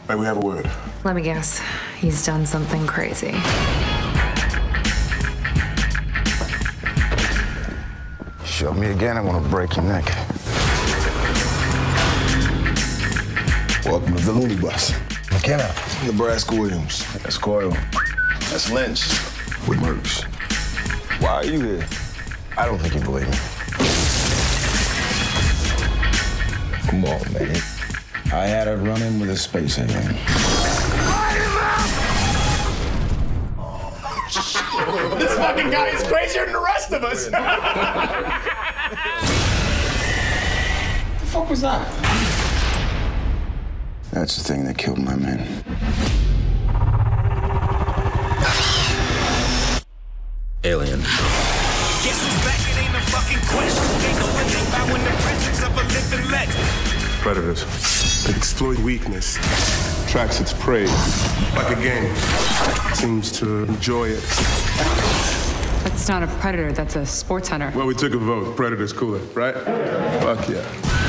May we have a word? Let me guess. He's done something crazy. Show me again, I'm gonna break your neck. Welcome to the Looney Bus. McKenna. Nebraska Williams. That's Coyle. That's Lynch. With Mercs. Why are you here? I don't think you believe me. Come on, man. I had a run-in with a space alien. This fucking guy is crazier than the rest of us. What the fuck was that? That's the thing that killed my men. Alien. Guess who's back? It ain't a fucking question. Ain't no one think about when the presence of a living legend. Predators. They exploit weakness, tracks its prey like a game. Seems to enjoy it. That's not a predator, that's a sports hunter. Well, we took a vote. Predator's cooler, right? Fuck yeah.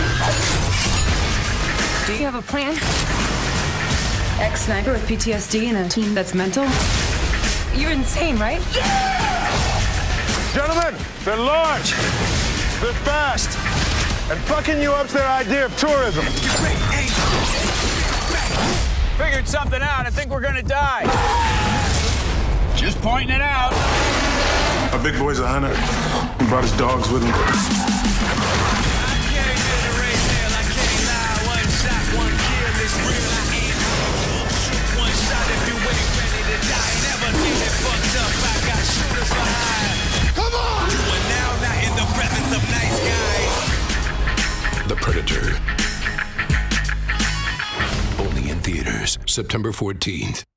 Do you have a plan? Ex-sniper with PTSD and a team that's mental? You're insane, right? Gentlemen, they're large, they're fast, and fucking you up's their idea of tourism. Figured something out. I think we're gonna die. Just pointing it out. Our big boy's a hunter. He brought his dogs with him. Come on! You are now not in the presence of nice guys. The Predator. Only in theaters, September 14th.